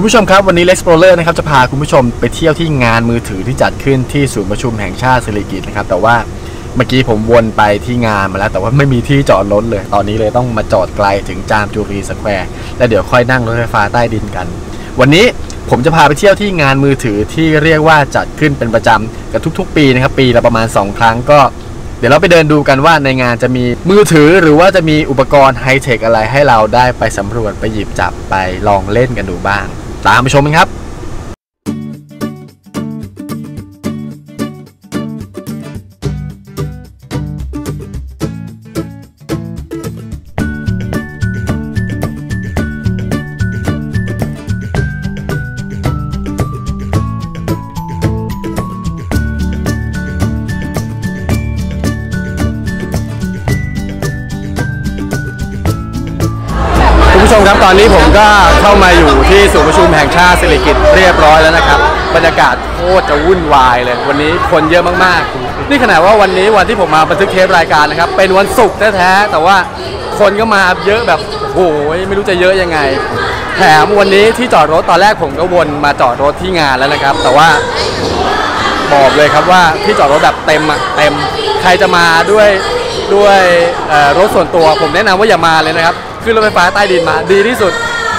คุณผู้ชมครับวันนี้ Explorer นะครับจะพาคุณผู้ชมไปเที่ยวที่งานมือถือที่จัดขึ้นที่ศูนย์ประชุมแห่งชาติสิริกิติ์นะครับแต่ว่าเมื่อกี้ผมวนไปที่งานมาแล้วแต่ว่าไม่มีที่จอดรถเลยตอนนี้เลยต้องมาจอดไกลถึงจามจุรีสแควร์แล้วเดี๋ยวค่อยนั่งรถไฟฟ้าใต้ดินกันวันนี้ผมจะพาไปเที่ยวที่งานมือถือที่เรียกว่าจัดขึ้นเป็นประจำกับทุกๆปีนะครับปีละประมาณ2ครั้งก็เดี๋ยวเราไปเดินดูกันว่าในงานจะมีมือถือหรือว่าจะมีอุปกรณ์ไฮเทคอะไรให้เราได้ไปสำรวจไปหยิบจับไปลองเล่นกันดูบ้างตามไปชมกันครับคุณผู้ชมครับตอนนี้ผมก็เข้ามาอยู่ที่ศูนย์ประชุมแห่งชาติสิริกิติ์เรียบร้อยแล้วนะครับบรรยากาศโคตรจะวุ่นวายเลยวันนี้คนเยอะมากๆนี่ขนาดว่าวันนี้วันที่ผมมาบันทึกเทปรายการนะครับเป็นวันศุกร์แท้ๆแต่ว่าคนก็มาเยอะแบบโอ้โหไม่รู้จะเยอะยังไงแถมวันนี้ที่จอดรถตอนแรกผมก็วนมาจอดรถที่งานแล้วนะครับแต่ว่าบอกเลยครับว่าที่จอดรถแบบเต็มใครจะมาด้วยรถส่วนตัวผมแนะนำว่าอย่ามาเลยนะครับขึ้นรถไฟฟ้าใต้ดินมาดีที่สุด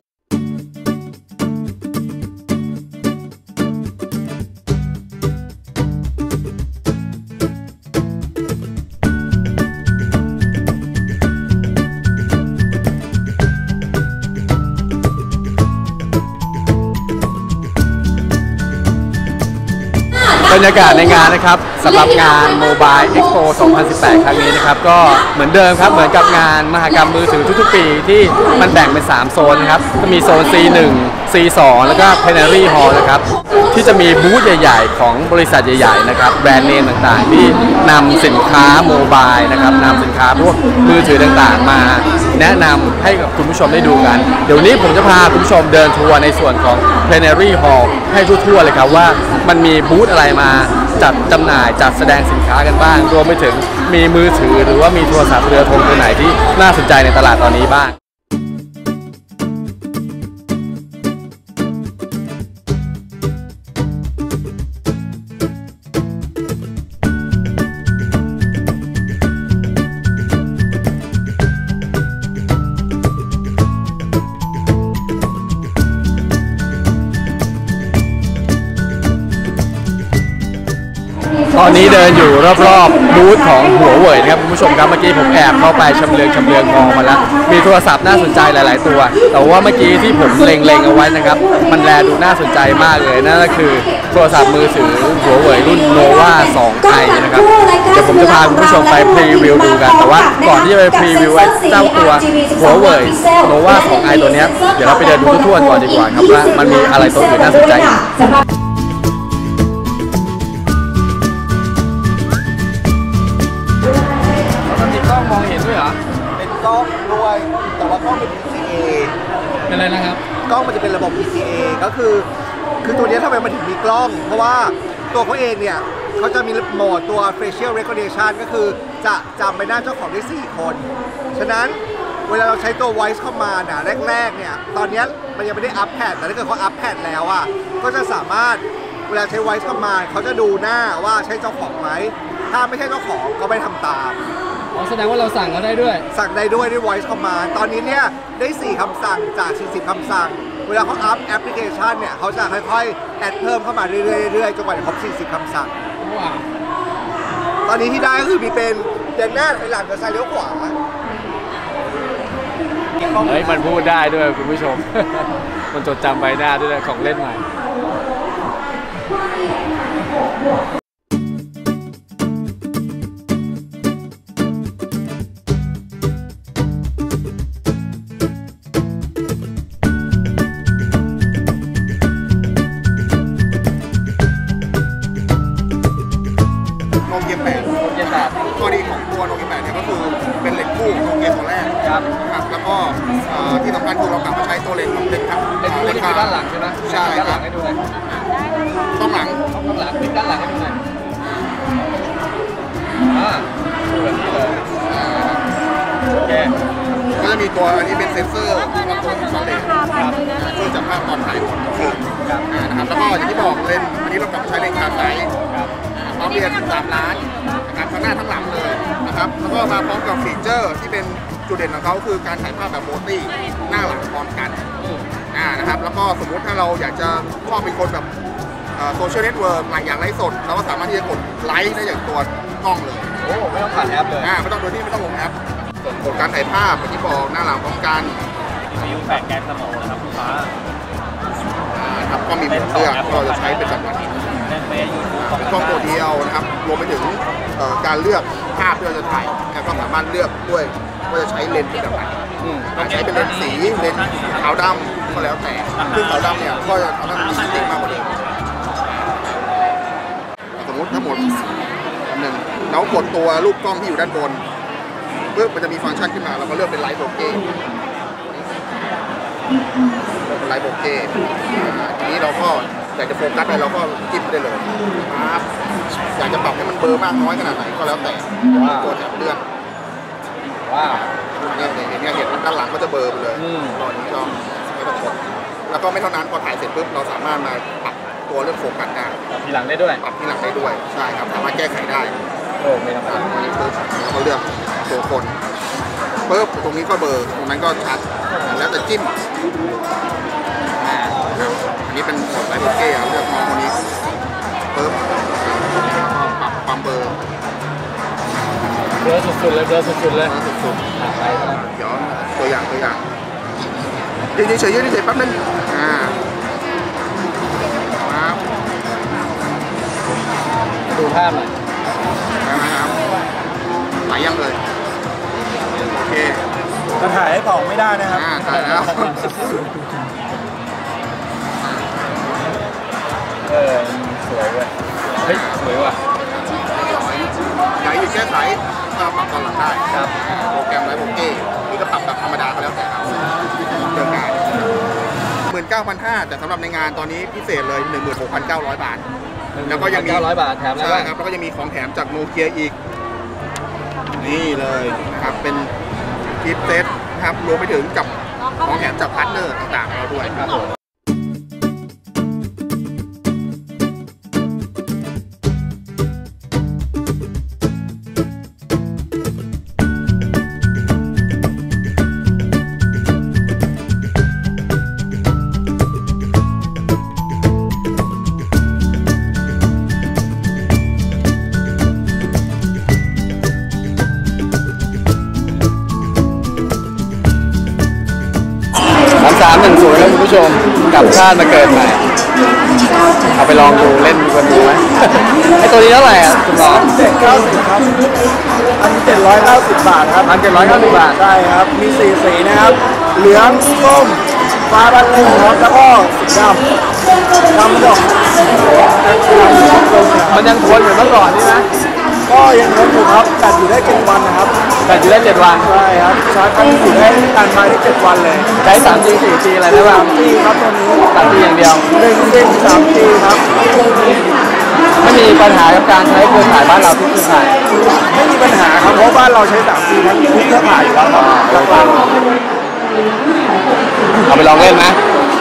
บรรยากาศในงานนะครับสำหรับงาน Mobile Expo 2018 ครั้งนี้นะครับก็เหมือนเดิมครับเหมือนกับงานมหกรรมมือถือทุกๆปีที่มันแบ่งเป็น3โซนนะครับก็มีโซน C1 C2 แล้วก็ Plenary Hall นะครับที่จะมีบูธใหญ่ๆของบริษัทใหญ่ๆนะครับแบรนด์เนมต่างๆที่นำสินค้าโมบายนะครับนำสินค้าพวกมือถือต่างๆมาแนะนำให้กับคุณผู้ชมได้ดูกันเดี๋ยวนี้ผมจะพาคุณผู้ชมเดินทัวร์ในส่วนของ Plenary Hall ให้ทั่วๆเลยครับว่ามันมีบูธอะไรมาจัดจำหน่ายจัดแสดงสินค้ากันบ้างรวมไปถึงมีมือถือหรือว่ามีโทรศัพท์เรือธงตัวไหนที่น่าสนใจในตลาดตอนนี้บ้างตอนนี้เดินอยู่รอบๆบูธของหัวเว่ยนะครับคุณผู้ชมครับเมื่อกี้ผมแอบเข้าไปชำเลืองมองมาแล้วมีโทรศัพท์น่าสนใจหลายๆตัวแต่ว่าเมื่อกี้ที่ผมเล็งเอาไว้นะครับมันแลดูน่าสนใจมากเลยนั่นก็คือโทรศัพท์มือถือหัวเว่ยรุ่น Nova 2i นะครับเดี๋ยวผมจะพาคุณผู้ชมไปพรีวิวดูกันแต่ว่าก่อนที่จะไปพรีวิวเจ้าตัวหัวเว่ย Nova 2i ตัวนี้เดี๋ยวเราไปเดินดูทั่วๆก่อนดีกว่าครับว่ามันมีอะไรตัวอื่นน่าสนใจมองเห็นด้วยเหรอเป็นกล้องด้วยแต่ว่ากล้องเป็น PCA เป็นอะไรนะครับกล้องมันจะเป็นระบบ PCA ก็คือตัวนี้ทำไมมันถึงมีกล้องเพราะว่าตัวเขาเองเนี่ยเขาจะมีโหมดตัว facial recognition ก็คือจะจำใบหน้าเจ้าของได้4คนฉะนั้นเวลาเราใช้ตัว voice command แรกเนี่ยตอนนี้มันยังไม่ได้อัพแพดแต่ถ้าเกิดเขาอัพแพดแล้วก็จะสามารถเวลาใช้ voice command เขาจะดูหน้าว่าใช่เจ้าของไหมถ้าไม่ใช่เจ้าของก็ไม่ทำตามแสดงว่าเราสั่งก็ได้ด้วยสั่งได้ด้วย voice command ตอนนี้เนี่ยได้4คำสั่งจาก40คำสั่งเวลาเขาอัพแอปพลิเคชันเนี่ยเขาจะค่อยๆแอดเพิ่มเข้ามาเรื่อยๆจนกว่าจะครบ40คำสั่งว้าวตอนนี้ที่ได้ก็คือมีเป็นเดินหน้าไปหลังกับซ้ายเลี้ยวขวาเฮ้ยมันพูดได้ด้วยคุณผู้ชม มันจดจำใบหน้าด้วยของเล่นใหม่ข้อดีของตัวโนเกีย8เนี่ยก็คือเป็นเหล็กคู่ของโนเกียตัวแรกครับแล้วก็ที่สำคัญคือเรากลับมาใช้ตัวเลนของเล็กครับเลนคู่ที่ด้านหลังใช่ไหมใช่ด้านหลังให้ดูหน่อยต้องหลังปิดด้านหลังให้ดูหน่อยแบบนี้เลยโอเคก็จะมีตัวอันนี้เป็นเซ็นเซอร์ตัวอินฟราเรดเพื่อจับภาพตอนถ่ายนี้เรากลับมาใช้เลนส์คาร์ไซส์พร้อมเรียน3 ล้านนะครับทั้งหน้าทั้งหลังเลยนะครับแล้วก็มาพร้อมกับฟีเจอร์ที่เป็นจุดเด่นของเขาคือการถ่ายภาพแบบโมตี้หน้าหลังพร้อมกันนะครับแล้วก็สมมุติถ้าเราอยากจะชอบเป็นคนแบบโซเชียลเน็ตเวิร์กอย่างไลฟ์สดเราก็สามารถที่จะกดไลค์ได้อย่างตัวกล้องเลยโอ้ไม่ต้องผ่านแอปเลยไม่ต้องโดยที่ไม่ต้องลงแอปกดการถ่ายภาพที่บอกหน้าหลังพร้อมกันมีแฝงแกนสมองนะครับคุณฟ้าครับก็มีผลเลือกเราจะใช้เป็นแบบนี้กล้องตัวเดียวนะครับรวมไปถึงการเลือกภาพที่เราจะถ่ายก็สามารถเลือกด้วยว่าจะใช้เลนส์แบบไหนใช้เป็นเลนส์สีเลนส์ขาวดำก็แล้วแต่ซึ่งขาวดำเนี่ยก็จะทำให้มันจริงมากกว่าเดิมสมมติทั้งหมด1แล้วกดตัวรูปกล้องที่อยู่ด้านบนเพื่อมันจะมีฟังก์ชันขึ้นมาเราก็เลือกเป็นไลท์โบเก้เป็นไลท์โบเก้ทีนี้เราก็อยากจะโฟกัสอะไรเราก็จิ้มได้เลยครับอยากจะปรับให้มันเบลอมากน้อยขนาดไหนก็แล้วแต่ตัวแถบเลื่อนเนี่ยเห็นด้านหลังก็จะเบลอไปเลยตอนนี้ก็ไม่ต้องกดแล้วก็ไม่เท่านั้นพอถ่ายเสร็จปุ๊บเราสามารถมาปรับตัวเรื่องโฟกัสได้ปรับทีหลังได้ด้วยปรับทีหลังได้ด้วยใช่ครับสามารถแก้ไขได้ไม่ธรรมดาอันนี้ปุ๊บแล้วก็เลือกตัวคนปุ๊บตรงนี้ก็เบลอตรงนั้นก็ชัดแล้วแต่จิ้มอันนี้เป็นโหมดไลท์โบเก้เลือกมองคนนี้ปุ๊บปรับความเบลอสุดๆเลยสุดๆเลยสุดๆย้อนตัวอย่างยืนเฉยๆแป๊บนึงครับดูภาพหน่อยครับถ่ายยังเลยโอเคจะถ่ายให้เผาไม่ได้นะครับถ่ายแล้วสวยเว้ยเฮ้ยสวยว่ะอยากอยู่แก้ไขก็ปรับตอนหลังได้ครับโปรแกรมไลท์โบเก้นี่ก็ปรับแบบธรรมดาก็แล้วแต่เอาเรื่องงาน19,500แต่สำหรับในงานตอนนี้พิเศษเลย 16,900 บาทแล้วก็ยังมี 900 บาทแถมใช่ครับแล้วก็ยังมีของแถมจากโนเกียอีกนี่เลยนะครับเป็นกิฟต์เซตนะครับรวมไปถึงกับของแถมจากพาร์ทเนอร์ต่างๆเราด้วยครับ 310แล้วคุณผู้ชมกลับชาติมาเกิดใหม่เอาไปลองดูเล่นกันดูไหมไอตัวนี้เท่าไหร่อ่ะคุณหมอ 790ครับ1,790 บาทครับ 1,790 บาทใช่ครับมี4 สีนะครับเหลืองส้มฟ้าบัลลิงครับแล้วก็สีดำดอกมันยังทนอยู่เมื่อก่อนนี่นะก็ยังทนอยู่ครับแบตอยู่ได้7 วันนะครับแบตอยู่ได้7 วันใช่ครับชาร์จกันอยู่ได้การมาได้7 วันเลยใช้ 3G 4G อะไรได้บ้าง 3G ครับตัวนี้ 3G อย่างเดียว 1 3G ครับไม่มีปัญหากับการใช้เครือข่ายบ้านเราทุกเครือข่ายไม่มีปัญหาครับเพราะบ้านเราใช้ 3G ทั้งทุกเครือข่ายอยู่แล้วครับเอาไปลองเล่นนะ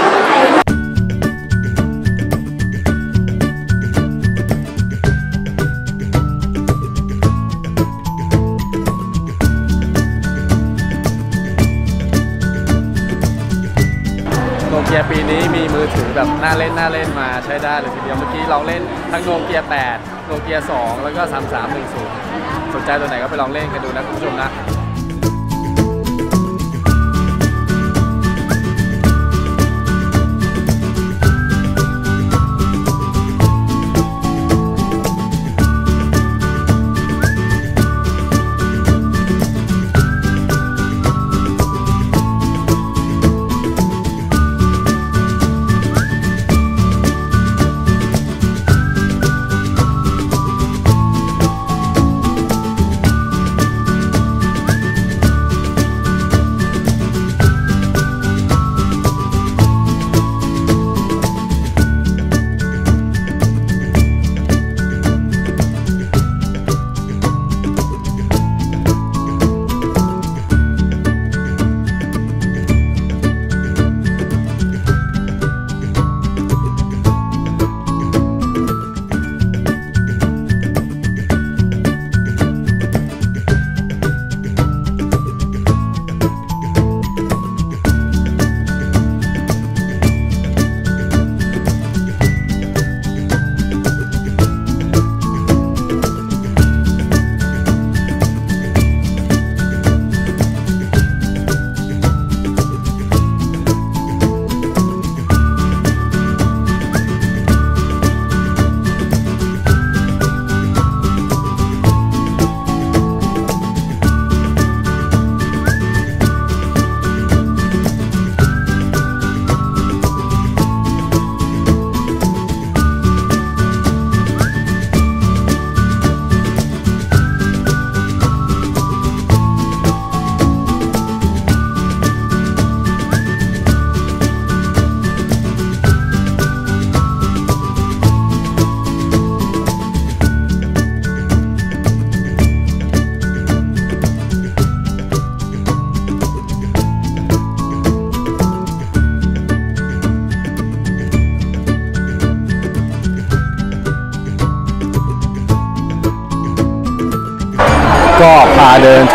โนเกียปีนี้มีมือถือแบบน่าเล่นมาใช้ได้เลยทีเดียวเมื่อกี้เราเล่นทั้งโนเกีย8โนเกีย2แล้วก็3310สนใจตัวไหนก็ไปลองเล่นกันดูนะคุณผู้ชมนะ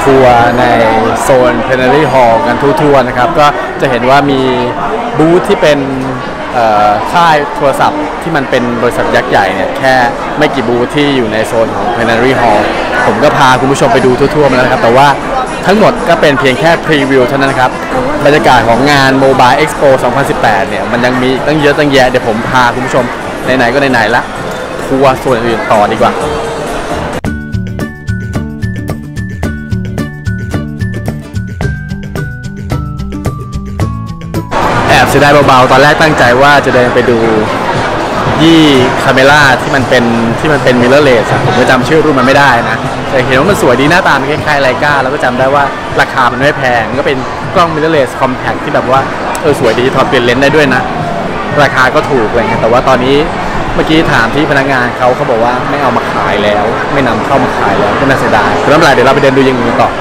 ทัวร์ในโซน Plenary Hall กันทั่วๆนะครับก็จะเห็นว่ามีบูธที่เป็นค่ายโทรศัพท์ที่มันเป็นบริษัทยักษ์ใหญ่เนี่ยแค่ไม่กี่บูธที่อยู่ในโซนของ Plenary Hall ผมก็พาคุณผู้ชมไปดูทั่วๆมาแล้วนะครับแต่ว่าทั้งหมดก็เป็นเพียงแค่พรีวิวเท่านั้นนะครับบรรยากาศของงาน Mobile Expo 2018 เนี่ยมันยังมีตั้งเยอะตั้งแยะเดี๋ยวผมพาคุณผู้ชมไหนๆก็ไหนๆละทัวร์ส่วนอื่นต่อดีกว่าแอบเสียดายเบาๆตอนแรกตั้งใจว่าจะเดินไปดูยี่คาเมล่าที่มันเป็นมิเรอร์เลสผมก็จำชื่อรุ่นมันไม่ได้นะแต่เห็นว่ามันสวยดีหน้าตามันคล้ายๆไลกาแล้วก็จำได้ว่าราคามันไม่แพงก็เป็นกล้องมิเรอร์เลสคอมแพคที่แบบว่าสวยดีถอดเปลี่ยนเลนส์ได้ด้วยนะราคาก็ถูกอะไรเงี้ยแต่ว่าตอนนี้เมื่อกี้ถามที่พนักงานเขาบอกว่าไม่เอามาขายแล้วไม่นำเข้ามาขายแล้วก็น่าเสียดายแล้วเมื่อไหร่เดี๋ยวเราไปเดินดูอย่างอื่นต่อ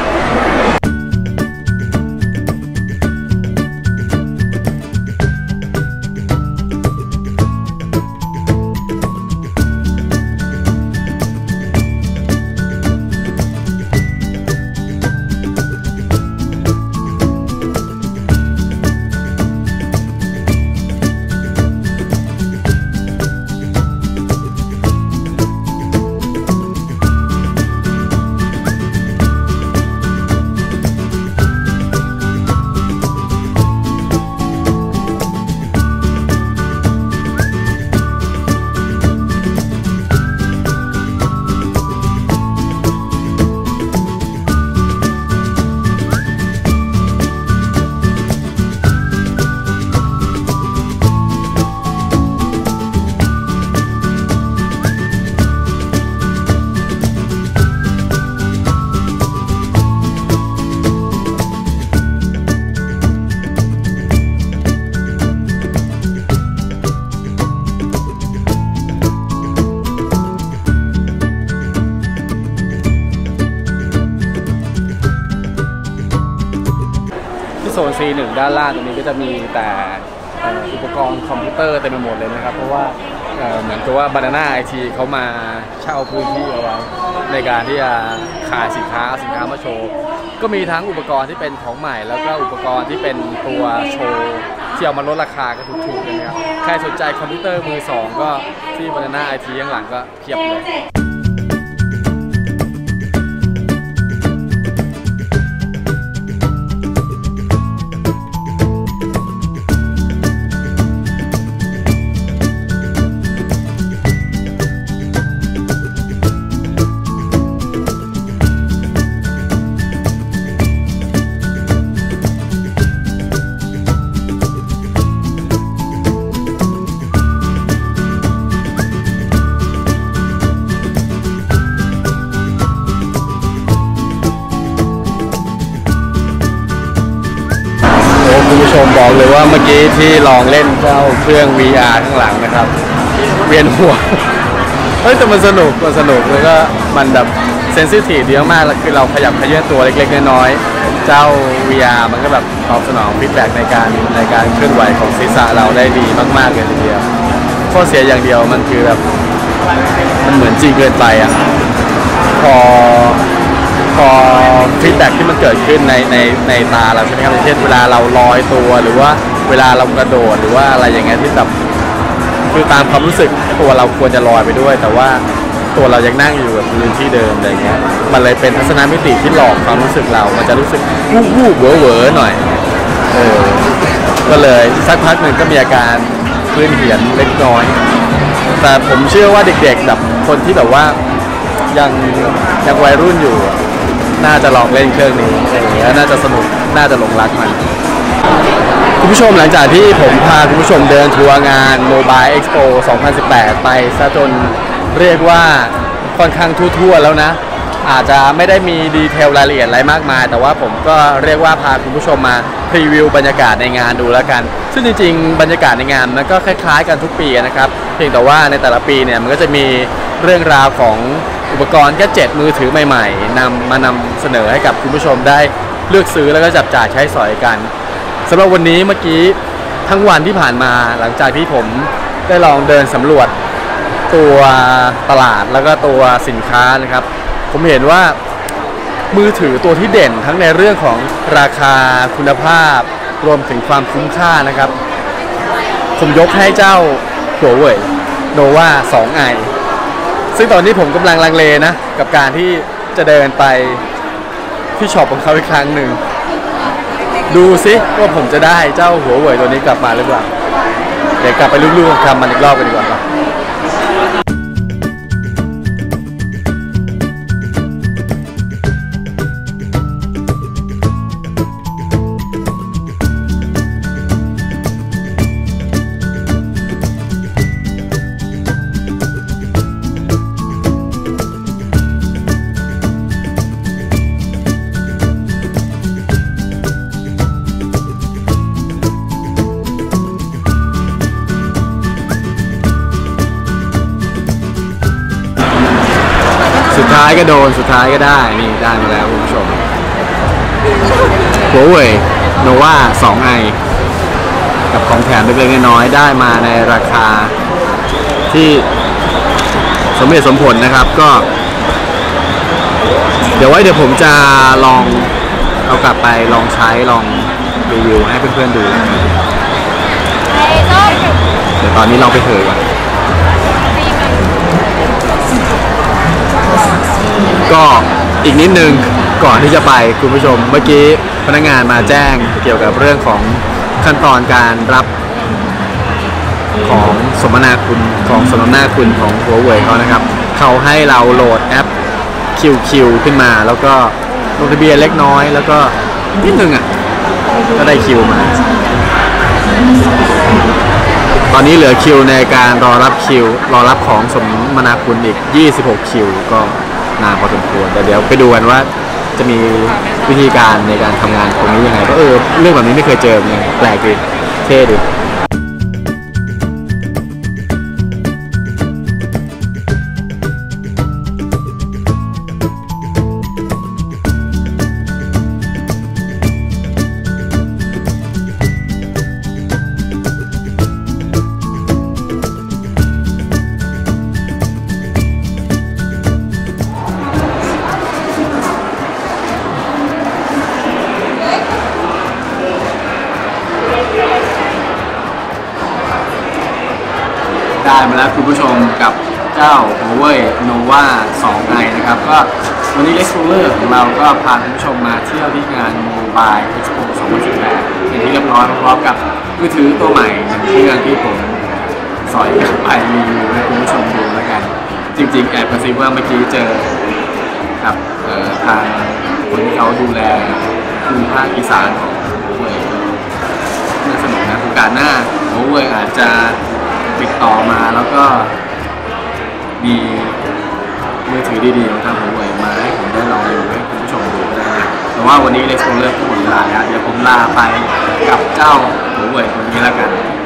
โซน C1 ด้านล่างตรงนี้ก็จะมีแต่อุปกรณ์คอมพิวเตอร์เต็มไปหมดเลยนะครับเพราะว่าเหมือนกับว่า Banana IT เขามาเช่าพื้นที่เอาไว้ในการที่จะขายสินค้ามาโชว์ก็มีทั้งอุปกรณ์ที่เป็นของใหม่แล้วก็อุปกรณ์ที่เป็นตัวโชว์ที่เอามาลดราคาก็ถูกๆกันนะครับใครสนใจคอมพิวเตอร์มือสองก็ที่ Banana IT ข้างหลังก็เพียบเลยคุณผู้ชมบอกเลยว่าเมื่อกี้ที่ลองเล่นเจ้าเครื่อง VR ข้างหลังนะครับเวียนหัวแต่มันสนุกแล้วก็มันแบบเซนซิทีฟดีมากๆคือเราขยับขยื่นตัวเล็กๆน้อยๆเจ้า VR มันก็แบบตอบสนองฟีดแบ็กในการเคลื่อนไหวของศีรษะเราได้ดีมากๆเลยทีเดียวข้อเสียอย่างเดียวมันคือแบบมันเหมือนจริงเกินไปอ่ะพอฟีดแบ็กที่มันเกิดขึ้นในตาเราใช่ไหมครับเช่นเวลาเราลอยตัวหรือว่าเวลาเรากระโดดหรือว่าอะไรอย่างเงี้ยที่แบบคือตามความรู้สึกตัวเราควรจะลอยไปด้วยแต่ว่าตัวเรายังนั่งอยู่กับพื้นที่เดิมอะไรเงี้ยมันเลยเป็นทัศนมิติที่หลอกความรู้สึกเรามันจะรู้สึกวูบๆเวอๆหน่อยก็เลยสักพักหนึ่งก็มีอาการพื้นเหียนเล็กน้อยแต่ผมเชื่อว่าเด็กๆแบบคนที่แบบว่ายังวัยรุ่นอยู่น่าจะลองเล่นเครื่องนี้น่าจะสนุกน่าจะหลงรักมันคุณผู้ชมหลังจากที่ผมพาคุณผู้ชมเดินทัวร์งาน Mobile Expo 2018 ไปซะจนเรียกว่าค่อนข้างทั่วๆแล้วนะอาจจะไม่ได้มีดีเทลรายละเอียดอะไรมากมายแต่ว่าผมก็เรียกว่าพาคุณผู้ชมมาพรีวิวบรรยากาศในงานดูแล้วกันซึ่งจริงๆบรรยากาศในงานมันก็คล้ายๆกันทุกปีนะครับเพียงแต่ว่าในแต่ละปีเนี่ยมันก็จะมีเรื่องราวของอุปกรณ์แกดเจ็ตมือถือใหม่ๆมานำเสนอให้กับคุณผู้ชมได้เลือกซื้อแล้วก็จับจ่ายใช้สอยกันสำหรับวันนี้เมื่อกี้ทั้งวันที่ผ่านมาหลังจากที่ผมได้ลองเดินสำรวจตัวตลาดแล้วก็ตัวสินค้านะครับผมเห็นว่ามือถือตัวที่เด่นทั้งในเรื่องของราคาคุณภาพรวมถึงความคุ้มค่านะครับผมยกให้เจ้าหัวเว่ย Nova 2i ซึ่งตอนนี้ผมกำลังลังเลนะกับการที่จะเดินไปที่ช็อปของเขาอีกครั้งหนึ่งดูซิว่าผมจะได้เจ้าหัวเว่ยตัวนี้กลับมาหรือเปล่าเดี๋ยวกลับไปลูกๆทำมันอีกรอบกันดีกว่าครับสุดท้ายก็โดนสุดท้ายก็ได้นี่ได้มาแล้วคุณผู้ชมหัวเว่ย Nova 2i กับของแถมเล็กๆน้อยๆได้มาในราคาที่สมเหตุสมผลนะครับก็เดี๋ยวผมจะลองเอากลับไปลองใช้ลองรีวิวให้เพื่อนๆดูเดี๋ยวตอนนี้ลองไปเถอะก่อนก็อีกนิดนึงก่อนที่จะไปคุณผู้ชมเมื่อกี้พนักงานมาแจ้งเกี่ยวกับเรื่องของขั้นตอนการรับของสมนาคุณของสมนาคุณของหัวเว่ยเขานะครับเขาให้เราโหลดแอป QQ ขึ้นมาแล้วก็ลงทะเบียนเล็กน้อยแล้วก็นิดนึงก็ได้คิวมาตอนนี้เหลือคิวในการรอรับของสมนาคุณอีก26คิวก็นานพอสมควรแต่เดี๋ยวไปดูกันว่าจะมีวิธีการในการทำงานตรงนี้ยังไงก็เรื่องแบบนี้ไม่เคยเจอไงแปลกดีเท่ดีได้มาแล้วคุณผู้ชมกับเจ้าหัวเว่ย Nova 2i นะครับก็วันนี้ Explorer ของเราก็พาคุณผู้ชมมาเที่ยวที่งาน Mobile Expo 2018เป็นที่เรียบร้อยพร้อมกับมือถือตัวใหม่เครื่องที่ผมสอยกลับไปรีวิวให้คุณผู้ชมดูแล้วกันจริงๆแอบกระซิบว่าเมื่อกี้เจอกับทางคนที่เขาดูแลภูมิภาคอีสานของหัวเว่ยน่าสนุกนะโอกาสหน้าหัวเว่ยอาจจะติดต่อมาแล้วก็มีมือถือดีๆของทางหัวเว่ยมาให้ผมได้ลองรีวิวให้คุณผู้ชมดูได้นะแต่ว่าวันนี้ Explorer ก็หมดเวลาแล้วเดี๋ยวผมลาไปกับเจ้าหัวเว่ยคนนี้แล้วกัน